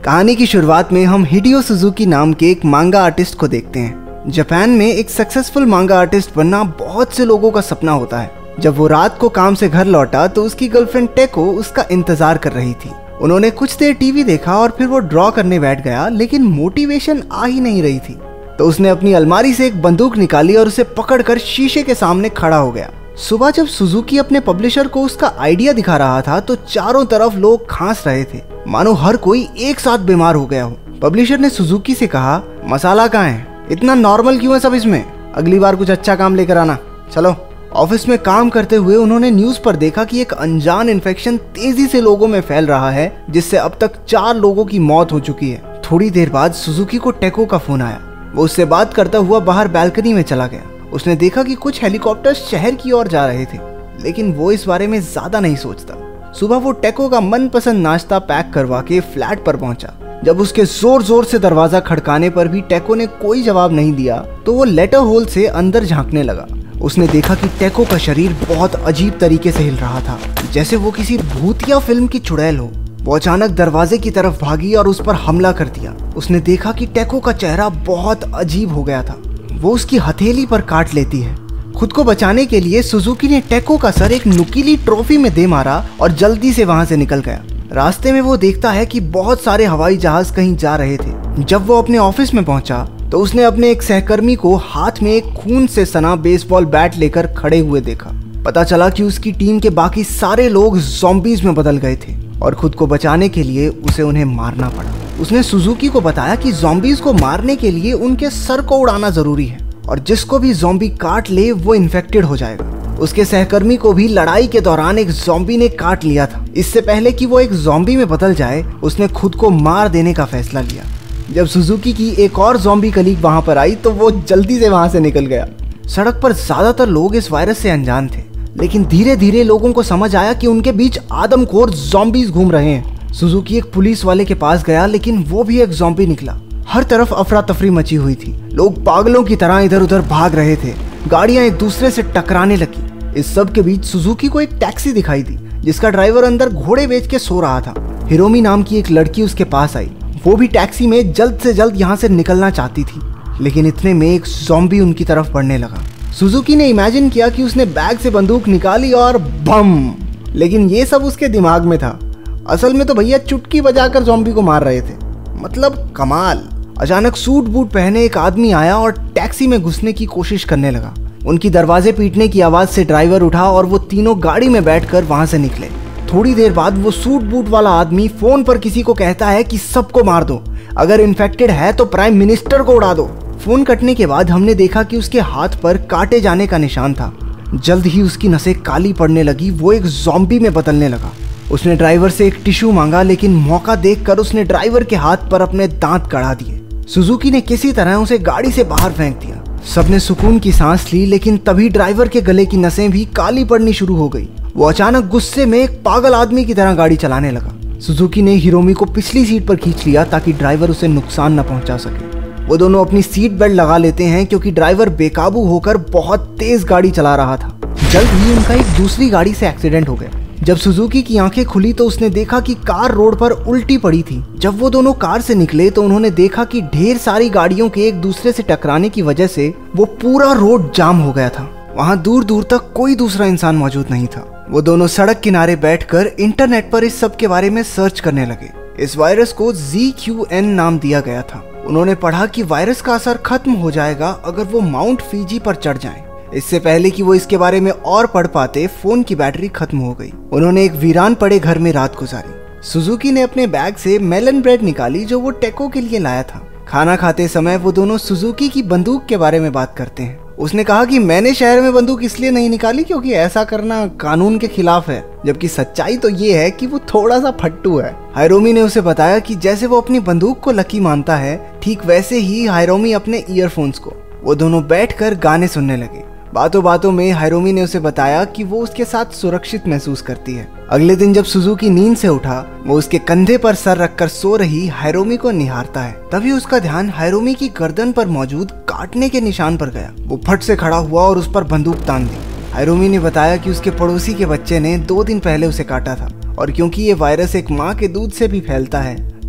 कहानी की शुरुआत में हम हिडियो सुजुकी नाम के एक मांगा आर्टिस्ट को देखते हैं। जापान में एक सक्सेसफुल मांगा आर्टिस्ट बनना बहुत से लोगों का सपना होता है। जब वो रात को काम से घर लौटा तो उसकी गर्लफ्रेंड टेको उसका इंतजार कर रही थी। उन्होंने कुछ देर टीवी देखा और फिर वो ड्रॉ करने बैठ गया, लेकिन मोटिवेशन आ ही नहीं रही थी। तो उसने अपनी अलमारी से एक बंदूक निकाली और उसे पकड़कर शीशे के सामने खड़ा हो गया। सुबह जब सुजुकी अपने पब्लिशर को उसका आइडिया दिखा रहा था तो चारों तरफ लोग खांस रहे थे, मानो हर कोई एक साथ बीमार हो गया हो। पब्लिशर ने सुजुकी से कहा, मसाला कहाँ है? इतना नॉर्मल क्यों है सब इसमें? अगली बार कुछ अच्छा काम लेकर आना। चलो। ऑफिस में काम करते हुए उन्होंने न्यूज पर देखा कि एक अनजान इन्फेक्शन तेजी से लोगों में फैल रहा है, जिससे अब तक 4 लोगों की मौत हो चुकी है। थोड़ी देर बाद सुजुकी को टेको का फोन आया। वो उससे बात करता हुआ बाहर बालकनी में चला गया। उसने देखा कि कुछ हेलीकॉप्टर्स शहर की ओर जा रहे थे, लेकिन वो इस बारे में ज्यादा नहीं सोचता। सुबह वो टेको का मनपसंद नाश्ता पैक करवा के फ्लैट पर पहुंचा। जब उसके जोर जोर से दरवाजा खड़काने पर भी टेको ने कोई जवाब नहीं दिया तो वो लेटर होल से अंदर झांकने लगा। उसने देखा कि टेको का शरीर बहुत अजीब तरीके से हिल रहा था, जैसे वो किसी भूतिया फिल्म की चुड़ैल हो। वो अचानक दरवाजे की तरफ भागी और उस पर हमला कर दिया। उसने देखा कि टेको का चेहरा बहुत अजीब हो गया था। वो उसकी हथेली पर काट लेती है। खुद को बचाने के लिए सुजुकी ने टेको का सर एक नुकीली ट्रॉफी में दे मारा और जल्दी से वहां से निकल गया। रास्ते में वो देखता है कि बहुत सारे हवाई जहाज कहीं जा रहे थे। जब वो अपने ऑफिस में पहुंचा तो उसने अपने एक सहकर्मी को हाथ में एक खून से सना बेसबॉल बैट लेकर खड़े हुए देखा। पता चला कि उसकी टीम के बाकी सारे लोग ज़ॉम्बीज में बदल गए थे और खुद को बचाने के लिए उसे उन्हें मारना पड़ा। उसने सुजुकी को बताया कि ज़ॉम्बीज को मारने के लिए उनके सर को उड़ाना जरूरी है और जिसको भी ज़ॉम्बी काट ले वो इन्फेक्टेड हो जाएगा। उसके सहकर्मी को भी लड़ाई के दौरान एक ज़ॉम्बी ने काट लिया था। इससे पहले कि वो एक ज़ॉम्बी में बदल जाए, उसने खुद को मार देने का फैसला लिया। जब सुजुकी की एक और ज़ॉम्बी कलीग वहां पर आई तो वो जल्दी से वहां से निकल गया। सड़क पर ज्यादातर लोग इस वायरस से अनजान थे, लेकिन धीरे धीरे लोगों को समझ आया कि उनके बीच आदमखोर ज़ॉम्बीज घूम रहे हैं। सुजुकी एक पुलिस वाले के पास गया, लेकिन वो भी एक ज़ॉम्बी निकला। हर तरफ अफरा तफरी मची हुई थी। लोग पागलों की तरह इधर उधर भाग रहे थे। गाड़ियां एक दूसरे से टकराने लगी। इस सब के बीच सुजुकी को एक टैक्सी दिखाई दी, जिसका ड्राइवर अंदर घोड़े बेच के सो रहा था। हिरोमी नाम की एक लड़की उसके पास आई। वो भी टैक्सी में जल्द से जल्द यहाँ से निकलना चाहती थी, लेकिन इतने में एक ज़ॉम्बी उनकी तरफ बढ़ने लगा। सुजुकी ने इमेजिन किया कि उसने बैग से बंदूक निकाली और बम, लेकिन ये सब उसके दिमाग में था। असल में तो भैया चुटकी बजाकर ज़ॉम्बी को मार रहे थे। मतलब कमाल। अचानक सूट बूट पहने एक आदमी आया और टैक्सी में घुसने की कोशिश करने लगा। उनकी दरवाजे पीटने की आवाज से ड्राइवर उठा और वो तीनों गाड़ी में बैठकर वहां से निकले। थोड़ी देर बाद वो सूट बूट वाला आदमी फोन पर किसी को कहता है कि सबको मार दो, अगर इन्फेक्टेड है तो प्राइम मिनिस्टर को उड़ा दो। फोन कटने के बाद हमने देखा कि उसके हाथ पर काटे जाने का निशान था। जल्द ही उसकी नसें काली पड़ने लगी। वो एक ज़ॉम्बी में बदलने लगा। उसने ड्राइवर से एक टिश्यू मांगा, लेकिन मौका देखकर उसने ड्राइवर के हाथ पर अपने दांत कड़ा दिए। सुजुकी ने किसी तरह उसे गाड़ी से बाहर फेंक दिया। सबने सुकून की सांस ली, लेकिन तभी ड्राइवर के गले की नसें भी काली पड़नी शुरू हो गई। वो अचानक गुस्से में एक पागल आदमी की तरह गाड़ी चलाने लगा। सुजुकी ने हिरोमी को पिछली सीट पर खींच लिया ताकि ड्राइवर उसे नुकसान न पहुंचा सके। वो दोनों अपनी सीट बेल्ट लगा लेते हैं क्योंकि ड्राइवर बेकाबू होकर बहुत तेज गाड़ी चला रहा था। जल्द ही उनका एक दूसरी गाड़ी से एक्सीडेंट हो गया। जब सुजुकी की आंखें खुली तो उसने देखा कि कार रोड पर उल्टी पड़ी थी। जब वो दोनों कार से निकले तो उन्होंने देखा कि ढेर सारी गाड़ियों के एक दूसरे से टकराने की वजह से वो पूरा रोड जाम हो गया था। वहां दूर दूर तक कोई दूसरा इंसान मौजूद नहीं था। वो दोनों सड़क किनारे बैठकर इंटरनेट पर इस सब के बारे में सर्च करने लगे। इस वायरस को ZQN नाम दिया गया था। उन्होंने पढ़ा कि वायरस का असर खत्म हो जाएगा अगर वो माउंट फीजी पर चढ़ जाएं। इससे पहले कि वो इसके बारे में और पढ़ पाते, फोन की बैटरी खत्म हो गई। उन्होंने एक वीरान पड़े घर में रात गुजारी। सुजुकी ने अपने बैग से मेलन ब्रेड निकाली जो वो टेको के लिए लाया था। खाना खाते समय वो दोनों सुजुकी की बंदूक के बारे में बात करते हैं। उसने कहा कि मैंने शहर में बंदूक इसलिए नहीं निकाली क्योंकि ऐसा करना कानून के खिलाफ है, जबकि सच्चाई तो ये है कि वो थोड़ा सा फट्टू है। हायरोमी ने उसे बताया कि जैसे वो अपनी बंदूक को लकी मानता है, ठीक वैसे ही हायरोमी अपने ईयरफोन्स को। वो दोनों बैठकर गाने सुनने लगे। बातों बातों में हायरोमी ने उसे बताया कि वो उसके साथ सुरक्षित महसूस करती है। अगले दिन जब सुजुकी नींद से उठा, वो उसके कंधे पर सर रखकर सो रही हायरोमी को निहारता है। तभी उसका ध्यान हायरोमी की गर्दन पर मौजूद काटने के निशान पर गया। वो फट से खड़ा हुआ और उस पर बंदूक तान दी। हायरोमी ने बताया कि उसके पड़ोसी के बच्चे ने 2 दिन पहले उसे काटा था और क्योंकि ये वायरस एक माँ के दूध से भी फैलता है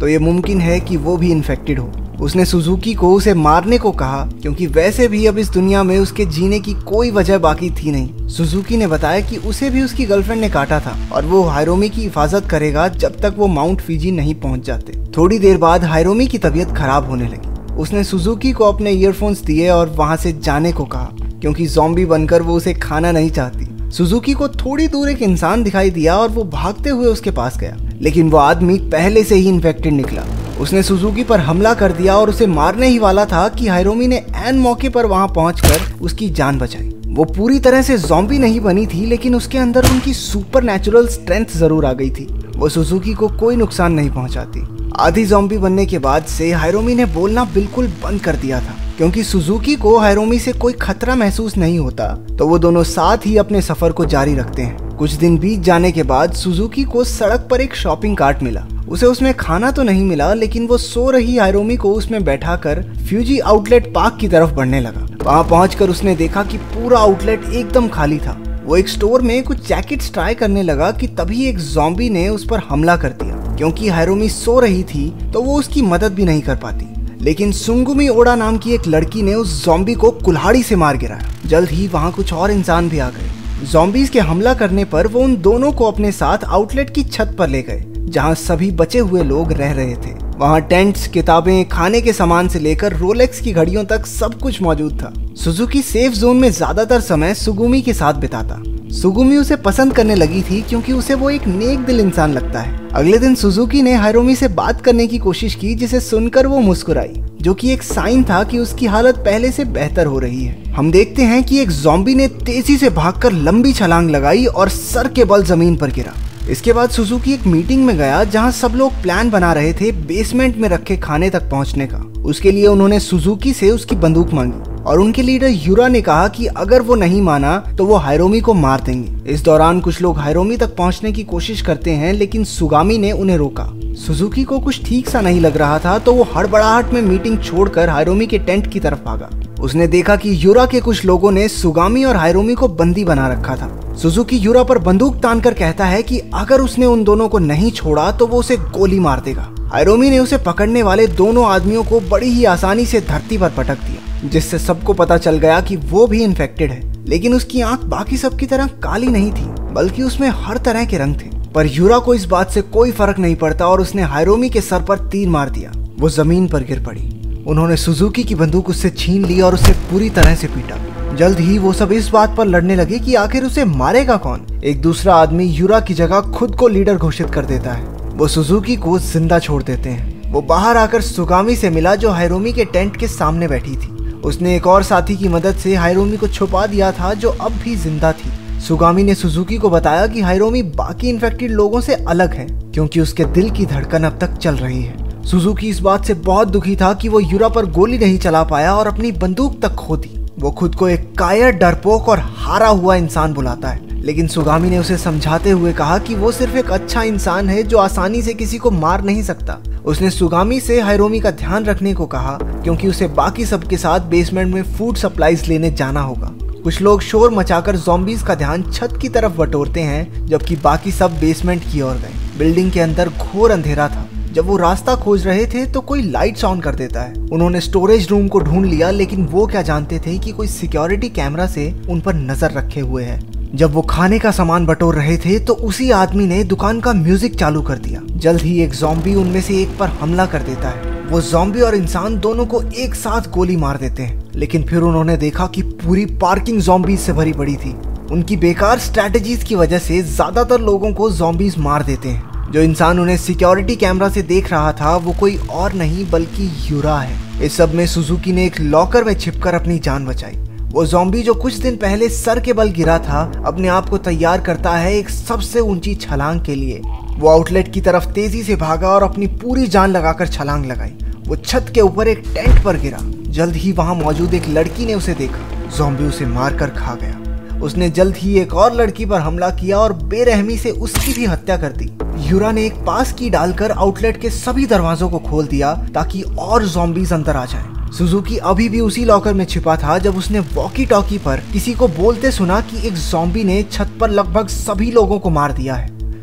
तो ये मुमकिन है कि वो भी इन्फेक्टेड हो। उसने सुजुकी को उसे मारने को कहा क्योंकि वैसे भी अब इस दुनिया में उसके जीने की कोई वजह बाकी थी नहीं। सुजुकी ने बताया कि उसे भी उसकी गर्लफ्रेंड ने काटा था और वो हायरोमी की हिफाजत करेगा जब तक वो माउंट फिजी नहीं पहुंच जाते। थोड़ी देर बाद हायरोमी की तबीयत खराब होने लगी। उसने सुजुकी को अपने ईयरफोन्स दिए और वहां से जाने को कहा क्योंकि ज़ॉम्बी बनकर वो उसे खाना नहीं चाहती। सुजुकी को थोड़ी दूर एक इंसान दिखाई दिया और वो भागते हुए उसके पास गया, लेकिन वो आदमी पहले से ही इन्फेक्टेड निकला। उसने सुजुकी पर हमला कर दिया और उसे मारने ही वाला था कि हायरोमी ने ऐन मौके पर वहां पहुंचकर उसकी जान बचाई। वो पूरी तरह से ज़ॉम्बी नहीं बनी थी, लेकिन उसके अंदर उनकी सुपरनैचुरल स्ट्रेंथ जरूर आ गई थी। वो सुजुकी को कोई नुकसान नहीं पहुंचाती। आधी ज़ॉम्बी बनने के बाद से हायरोमी ने बोलना बिल्कुल बंद कर दिया था क्योंकि सुजुकी को हायरोमी से कोई खतरा महसूस नहीं होता, तो वो दोनों साथ ही अपने सफर को जारी रखते हैं। कुछ दिन बीत जाने के बाद सुजुकी को सड़क पर एक शॉपिंग कार्ट मिला। उसे उसमें खाना तो नहीं मिला, लेकिन वो सो रही हायरोमी को उसमें बैठाकर फ्यूजी आउटलेट पार्क की तरफ बढ़ने लगा। वहां पहुंचकर उसने देखा कि पूरा आउटलेट एकदम खाली था। वो एक स्टोर में कुछ जैकेट्स ट्राई करने लगा कि तभी एक ज़ॉम्बी ने उस पर हमला कर दिया। क्योंकि हायरोमी सो रही थी तो वो उसकी मदद भी नहीं कर पाती, लेकिन सुंगुमी ओडा नाम की एक लड़की ने उस ज़ॉम्बी को कुल्हाड़ी से मार गिराया। जल्द ही वहां कुछ और इंसान भी आ गए। ज़ॉम्बीज के हमला करने पर वो उन दोनों को अपने साथ आउटलेट की छत पर ले गए जहां सभी बचे हुए लोग रह रहे थे। वहां टेंट्स, किताबें, खाने के सामान से लेकर रोलेक्स की घड़ियों तक सब कुछ मौजूद था। सुजुकी सेफ जोन में ज्यादातर समय सुगुमी के साथ बिताता। सुगुमी उसे पसंद करने लगी थी क्योंकि उसे वो एक नेक दिल इंसान लगता है। अगले दिन सुजुकी ने हायरोमी से बात करने की कोशिश की, जिसे सुनकर वो मुस्कुराई, जो कि एक साइन था कि उसकी हालत पहले से बेहतर हो रही है। हम देखते हैं कि एक ज़ॉम्बी ने तेजी से भागकर लंबी छलांग लगाई और सर के बल जमीन पर गिरा। इसके बाद सुजुकी एक मीटिंग में गया जहां सब लोग प्लान बना रहे थे बेसमेंट में रखे खाने तक पहुंचने का। उसके लिए उन्होंने सुजुकी से उसकी बंदूक मांगी और उनके लीडर यूरा ने कहा कि अगर वो नहीं माना तो वो हायरोमी को मार देंगे। इस दौरान कुछ लोग हायरोमी तक पहुंचने की कोशिश करते हैं, लेकिन सुगामी ने उन्हें रोका। सुजुकी को कुछ ठीक सा नहीं लग रहा था, तो वो हड़बड़ाहट में मीटिंग छोड़कर हायरोमी के टेंट की तरफ भागा। उसने देखा कि यूरा के कुछ लोगों ने सुगामी और हायरोमी को बंदी बना रखा था। सुजुकी यूरा पर बंदूक तानकर कहता है कि अगर उसने उन दोनों को नहीं छोड़ा तो वो उसे गोली मार देगा। हायरोमी ने उसे पकड़ने वाले दोनों आदमियों को बड़ी ही आसानी से धरती पर पटक दिया, जिससे सबको पता चल गया कि वो भी इन्फेक्टेड है। लेकिन उसकी आंख बाकी सबकी तरह काली नहीं थी, बल्कि उसमें हर तरह के रंग थे। पर यूरा को इस बात से कोई फर्क नहीं पड़ता और उसने हायरोमी के सर पर तीर मार दिया। वो जमीन पर गिर पड़ी। उन्होंने सुजुकी की बंदूक उससे छीन ली और उसे पूरी तरह से पीटा। जल्द ही वो सब इस बात पर लड़ने लगे कि आखिर उसे मारेगा कौन। एक दूसरा आदमी यूरा की जगह खुद को लीडर घोषित कर देता है। वो सुजुकी को जिंदा छोड़ देते हैं। वो बाहर आकर सुगामी से मिला, जो हायरोमी के टेंट के सामने बैठी थी। उसने एक और साथी की मदद से हायरोमी को छुपा दिया था, जो अब भी जिंदा थी। सुगामी ने सुजुकी को बताया कि हायरोमी बाकी इन्फेक्टेड लोगों से अलग है, क्योंकि उसके दिल की धड़कन अब तक चल रही है। सुजुकी इस बात से बहुत दुखी था कि वो यूरा पर गोली नहीं चला पाया और अपनी बंदूक तक खो दी। वो खुद को एक कायर, डरपोक और हारा हुआ इंसान बुलाता है, लेकिन सुगामी ने उसे समझाते हुए कहा कि वो सिर्फ एक अच्छा इंसान है जो आसानी से किसी को मार नहीं सकता। उसने सुगामी से हायरोमी का ध्यान रखने को कहा, क्योंकि उसे बाकी सबके साथ बेसमेंट में फूड सप्लाईज लेने जाना होगा। कुछ लोग शोर मचाकर ज़ॉम्बीज का ध्यान छत की तरफ बटोरते हैं, जबकि बाकी सब बेसमेंट की ओर गए। बिल्डिंग के अंदर घोर अंधेरा था। जब वो रास्ता खोज रहे थे तो कोई लाइट्स ऑन कर देता है। उन्होंने स्टोरेज रूम को ढूंढ लिया, लेकिन वो क्या जानते थे कि कोई सिक्योरिटी कैमरा से उन पर नजर रखे हुए है। जब वो खाने का सामान बटोर रहे थे तो उसी आदमी ने दुकान का म्यूजिक चालू कर दिया। जल्द ही एक ज़ॉम्बी उनमें से एक पर हमला कर देता है। वो ज़ॉम्बी और इंसान दोनों को एक साथ गोली मार देते हैं, लेकिन फिर उन्होंने देखा कि पूरी पार्किंग ज़ॉम्बीज से भरी पड़ी थी। उनकी बेकार स्ट्रैटेजीज की वजह से ज्यादातर लोगों को ज़ॉम्बीज मार देते हैं। जो इंसान उन्हें सिक्योरिटी कैमरा से देख रहा था वो कोई और नहीं बल्कि यूरा है। इस सब में सुजुकी ने एक लॉकर में छिपकर अपनी जान बचाई। वो ज़ॉम्बी जो कुछ दिन पहले सर के बल गिरा था, अपने आप को तैयार करता है एक सबसे ऊंची छलांग के लिए। वो आउटलेट की तरफ तेजी से भागा और अपनी पूरी जान लगाकर छलांग लगाई। वो छत के ऊपर एक टेंट पर गिरा। जल्द ही वहां मौजूद एक लड़की ने उसे देखा। ज़ॉम्बी उसे मारकर खा गया। उसने जल्द ही एक और लड़की पर हमला किया और बेरहमी से उसकी भी हत्या कर दी। यूरा ने एक पास की डालकर आउटलेट के सभी दरवाजों को खोल दिया ताकि और ज़ॉम्बीज अंदर आ जाएं। सुजुकी अभी भी उसी लॉकर में छिपा था जब उसने वॉकी टॉकी पर किसी को बोलते सुना कि एक ज़ॉम्बी ने छत पर लगभग सभी लोगों को मार दिया है।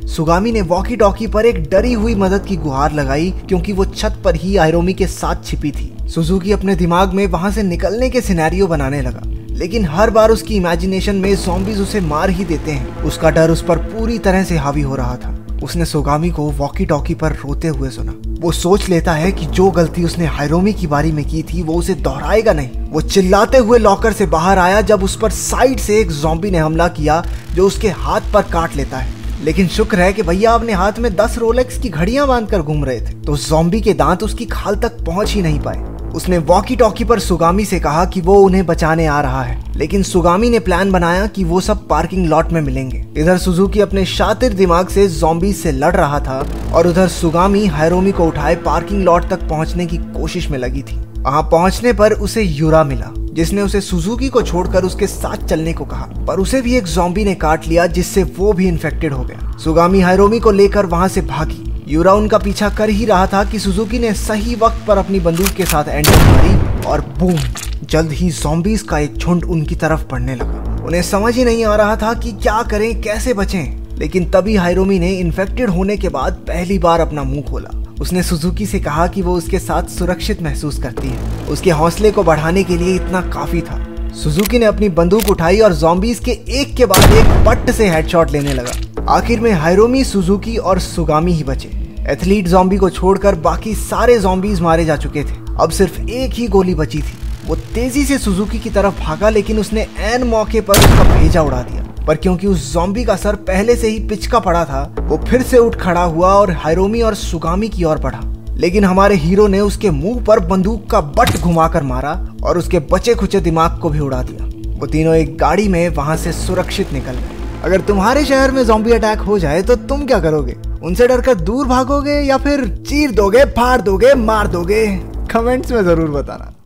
सुगामी ने वॉकी टॉकी पर एक डरी हुई मदद की गुहार लगाई क्योंकि वो छत पर ही हायरोमी के साथ छिपी थी। सुजुकी अपने दिमाग में वहां से निकलने के सिनेरियो बनाने लगा, लेकिन हर बार उसकी इमेजिनेशन में ज़ॉम्बीज़ उसे मार ही देते हैं। उसका डर उस पर पूरी तरह से हावी हो रहा था। उसने सुगामी को वॉकी टॉकी पर रोते हुए सुना। वो सोच लेता है कि जो गलती उसने हायरोमी की बारी में की थी वो उसे दोहराएगा नहीं। वो चिल्लाते हुए लॉकर से बाहर आया जब उस पर साइड से एक ज़ॉम्बी ने हमला किया जो उसके हाथ पर काट लेता है। लेकिन शुक्र है कि भैया अपने हाथ में 10 रोलेक्स की घड़ियां बांधकर घूम रहे थे, तो ज़ॉम्बी के दांत उसकी खाल तक पहुंच ही नहीं पाए। उसने वॉकी टॉकी पर सुगामी से कहा कि वो उन्हें बचाने आ रहा है, लेकिन सुगामी ने प्लान बनाया कि वो सब पार्किंग लॉट में मिलेंगे। इधर सुजुकी अपने शातिर दिमाग से ज़ॉम्बी से लड़ रहा था और उधर सुगामी हायरोमी को उठाए पार्किंग लॉट तक पहुंचने की कोशिश में लगी थी। वहां पहुंचने पर उसे यूरा मिला, जिसने उसे सुजुकी को छोड़कर उसके साथ चलने को कहा, पर उसे भी एक ज़ॉम्बी ने काट लिया जिससे वो भी इन्फेक्टेड हो गया। सुगामी हायरोमी को लेकर वहां से भागी। यूरा उनका पीछा कर ही रहा था कि सुजुकी ने सही वक्त पर अपनी बंदूक के साथ एंट्री मारी और बूम, जल्द ही ज़ॉम्बीज़ का एक झुंड उनकी तरफ बढ़ने लगा। उन्हें समझ ही नहीं आ रहा था कि क्या करें, कैसे बचें। लेकिन तभी हायरोमी ने इन्फेक्टेड होने के बाद पहली बार अपना मुंह खोला। उसने सुजुकी से कहा कि वो उसके साथ सुरक्षित महसूस करती है। उसके हौसले को बढ़ाने के लिए इतना काफी था। सुजुकी ने अपनी बंदूक उठाई और ज़ॉम्बीज़ के एक के बाद एक पट से हेडशॉट लेने लगा। आखिर में हायरोमी, सुजुकी और सुगामी ही बचे। एथलीट ज़ॉम्बी को छोड़कर बाकी सारे ज़ॉम्बीज़ मारे जा चुके थे। अब सिर्फ एक ही गोली बची थी। वो तेजी से सुजुकी की तरफ भागा, लेकिन उसने ऐन मौके पर उसका भेजा उड़ा दिया। पर क्योंकि उस ज़ॉम्बी का सर पहले से ही पिचका पड़ा था, वो फिर से उठ खड़ा हुआ और हायरोमी और सुगामी की ओर बढ़ा। लेकिन हमारे हीरो ने उसके मुंह पर बंदूक का बट घुमाकर मारा और उसके बचे खुचे दिमाग को भी उड़ा दिया। वो तीनों एक गाड़ी में वहां से सुरक्षित निकल गए। अगर तुम्हारे शहर में ज़ॉम्बी अटैक हो जाए तो तुम क्या करोगे? उनसे डरकर दूर भागोगे या फिर चीर दोगे, फाड़ दोगे, मार दोगे? कमेंट्स में जरूर बताना।